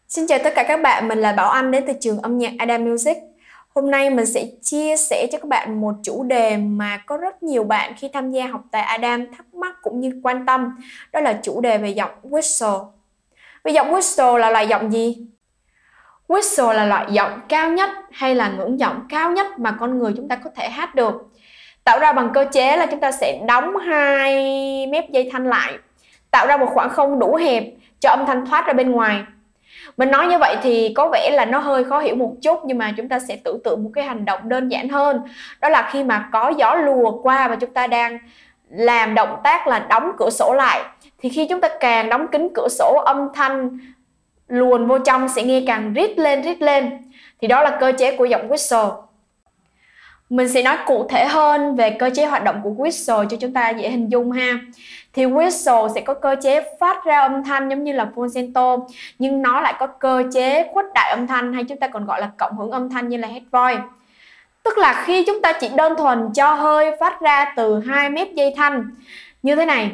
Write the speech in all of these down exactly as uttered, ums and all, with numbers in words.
Xin chào tất cả các bạn, mình là Bảo Anh đến từ trường âm nhạc Adam Music. Hôm nay mình sẽ chia sẻ cho các bạn một chủ đề mà có rất nhiều bạn khi tham gia học tại Adam thắc mắc cũng như quan tâm. Đó là chủ đề về giọng whistle. Vậy giọng whistle là loại giọng gì? Whistle là loại giọng cao nhất hay là ngưỡng giọng cao nhất mà con người chúng ta có thể hát được. Tạo ra bằng cơ chế là chúng ta sẽ đóng hai mép dây thanh lại, tạo ra một khoảng không đủ hẹp cho âm thanh thoát ra bên ngoài. Mình nói như vậy thì có vẻ là nó hơi khó hiểu một chút, nhưng mà chúng ta sẽ tưởng tượng một cái hành động đơn giản hơn. Đó là khi mà có gió lùa qua và chúng ta đang làm động tác là đóng cửa sổ lại, thì khi chúng ta càng đóng kín cửa sổ, âm thanh luồn vô trong sẽ nghe càng rít lên rít lên. Thì đó là cơ chế của giọng whistle. Mình sẽ nói cụ thể hơn về cơ chế hoạt động của whistle cho chúng ta dễ hình dung ha. Thì whistle sẽ có cơ chế phát ra âm thanh giống như là falsetto, nhưng nó lại có cơ chế khuếch đại âm thanh, hay chúng ta còn gọi là cộng hưởng âm thanh như là head voice. Tức là khi chúng ta chỉ đơn thuần cho hơi phát ra từ hai mép dây thanh như thế này,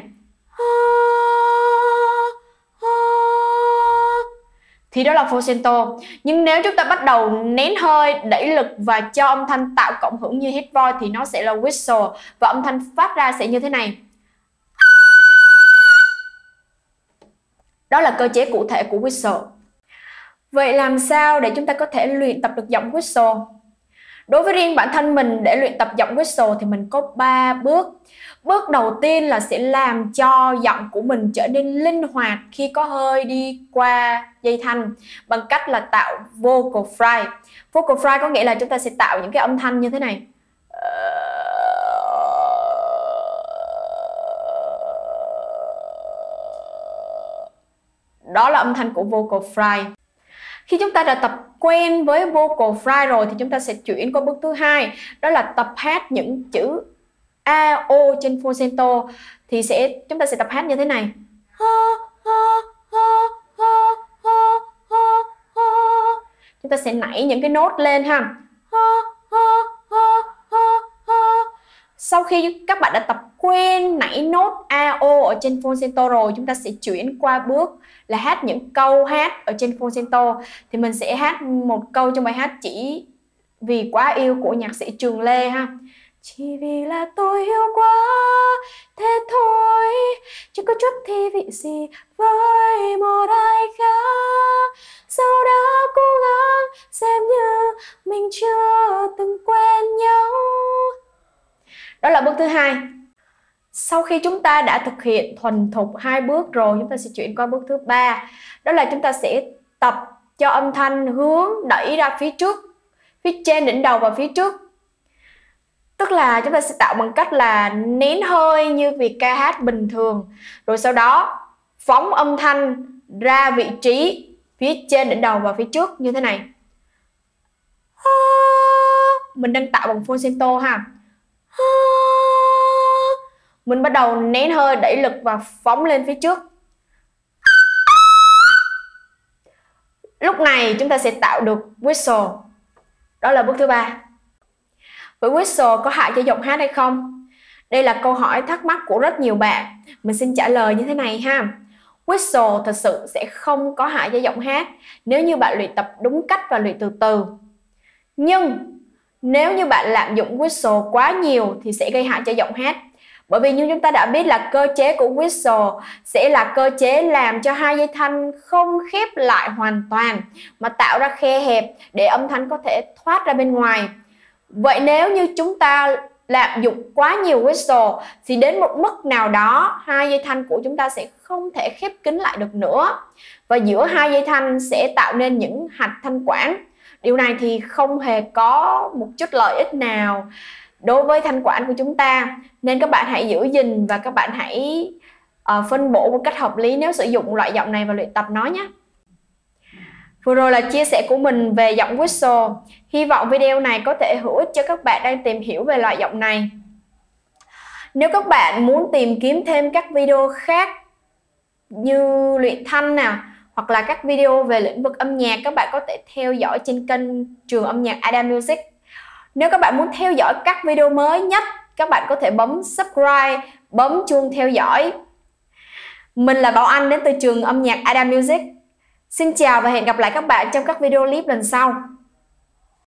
thì đó là falsetto. Nhưng nếu chúng ta bắt đầu nén hơi, đẩy lực và cho âm thanh tạo cộng hưởng như head voice thì nó sẽ là whistle, và âm thanh phát ra sẽ như thế này. Đó là cơ chế cụ thể của whistle. Vậy làm sao để chúng ta có thể luyện tập được giọng whistle? Đối với riêng bản thân mình, để luyện tập giọng whistle thì mình có ba bước. Bước đầu tiên là sẽ làm cho giọng của mình trở nên linh hoạt khi có hơi đi qua dây thanh bằng cách là tạo vocal fry. Vocal fry có nghĩa là chúng ta sẽ tạo những cái âm thanh như thế này. Đó là âm thanh của vocal fry. Khi chúng ta đã tập quen với vocal fry rồi thì chúng ta sẽ chuyển qua bước thứ hai, đó là tập hát những chữ A, O trên falsetto. Thì sẽ chúng ta sẽ tập hát như thế này. Chúng ta sẽ nảy những cái nốt lên ha. Sau khi các bạn đã tập quen nảy nốt A, O ở trên falsetto rồi, chúng ta sẽ chuyển qua bước là hát những câu hát ở trên falsetto. Thì mình sẽ hát một câu trong bài hát Chỉ Vì Quá Yêu của nhạc sĩ Trường Lê ha. Chỉ vì là tôi yêu quá, thế thôi, chỉ có chút thi vị gì với một ai khác. Sau đó cố gắng xem như mình chưa từng quen nhau. Đó là bước thứ hai. Sau khi chúng ta đã thực hiện thuần thục hai bước rồi, chúng ta sẽ chuyển qua bước thứ ba. Đó là chúng ta sẽ tập cho âm thanh hướng đẩy ra phía trước, phía trên đỉnh đầu và phía trước. Tức là chúng ta sẽ tạo bằng cách là nén hơi như việc ca hát bình thường, rồi sau đó phóng âm thanh ra vị trí phía trên đỉnh đầu và phía trước như thế này. Mình đang tạo bằng falsetto ha. Mình bắt đầu nén hơi, đẩy lực và phóng lên phía trước. Lúc này chúng ta sẽ tạo được whistle. Đó là bước thứ ba. Vậy whistle có hại cho giọng hát hay không? Đây là câu hỏi thắc mắc của rất nhiều bạn. Mình xin trả lời như thế này ha. Whistle thật sự sẽ không có hại cho giọng hát nếu như bạn luyện tập đúng cách và luyện từ từ. Nhưng nếu như bạn lạm dụng whistle quá nhiều thì sẽ gây hại cho giọng hát. Bởi vì như chúng ta đã biết là cơ chế của whistle sẽ là cơ chế làm cho hai dây thanh không khép lại hoàn toàn, mà tạo ra khe hẹp để âm thanh có thể thoát ra bên ngoài. Vậy nếu như chúng ta lạm dụng quá nhiều whistle thì đến một mức nào đó hai dây thanh của chúng ta sẽ không thể khép kín lại được nữa, và giữa hai dây thanh sẽ tạo nên những hạch thanh quản. Điều này thì không hề có một chút lợi ích nào đối với thanh quản của chúng ta, nên các bạn hãy giữ gìn và các bạn hãy uh, phân bổ một cách hợp lý nếu sử dụng loại giọng này và luyện tập nó nhé. Vừa rồi là chia sẻ của mình về giọng whistle. Hy vọng video này có thể hữu ích cho các bạn đang tìm hiểu về loại giọng này. Nếu các bạn muốn tìm kiếm thêm các video khác như luyện thanh nào, hoặc là các video về lĩnh vực âm nhạc, các bạn có thể theo dõi trên kênh Trường Âm nhạc Adam Music. Nếu các bạn muốn theo dõi các video mới nhất, các bạn có thể bấm subscribe, bấm chuông theo dõi. Mình là Bảo Anh đến từ Trường Âm nhạc Adam Music. Xin chào và hẹn gặp lại các bạn trong các video clip lần sau.